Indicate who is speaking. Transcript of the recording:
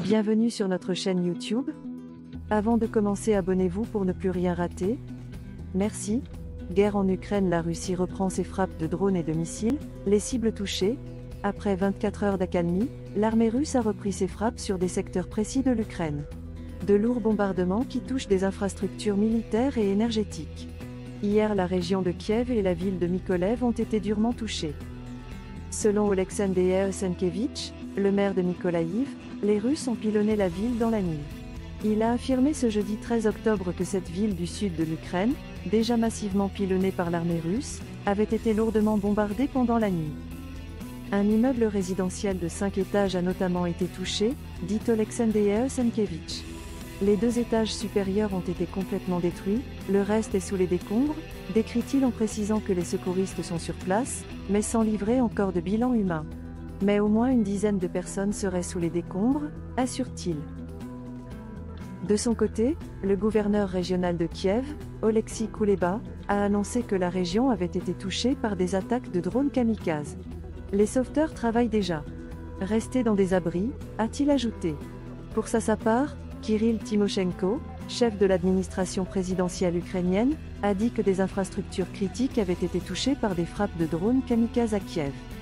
Speaker 1: Bienvenue sur notre chaîne YouTube. Avant de commencer, abonnez-vous pour ne plus rien rater. Merci. Guerre en Ukraine, la Russie reprend ses frappes de drones et de missiles, les cibles touchées. Après 24 heures d'accalmie, l'armée russe a repris ses frappes sur des secteurs précis de l'Ukraine. De lourds bombardements qui touchent des infrastructures militaires et énergétiques. Hier, la région de Kiev et la ville de Mykolaiv ont été durement touchées. Selon Oleksandr Senkevich, le maire de Mykolaïv, les Russes ont pilonné la ville dans la nuit. Il a affirmé ce jeudi 13 octobre que cette ville du sud de l'Ukraine, déjà massivement pilonnée par l'armée russe, avait été lourdement bombardée pendant la nuit. Un immeuble résidentiel de 5 étages a notamment été touché, dit Oleksandr Senkevich. Les 2 étages supérieurs ont été complètement détruits, le reste est sous les décombres, décrit-il en précisant que les secouristes sont sur place, mais sans livrer encore de bilan humain. Mais au moins une dizaine de personnes seraient sous les décombres, assure-t-il. De son côté, le gouverneur régional de Kiev, Oleksiy Kuleba, a annoncé que la région avait été touchée par des attaques de drones kamikazes. Les sauveteurs travaillent déjà. Restez dans des abris, a-t-il ajouté. Pour sa part, Kirill Tymoshenko, chef de l'administration présidentielle ukrainienne, a dit que des infrastructures critiques avaient été touchées par des frappes de drones kamikazes à Kiev.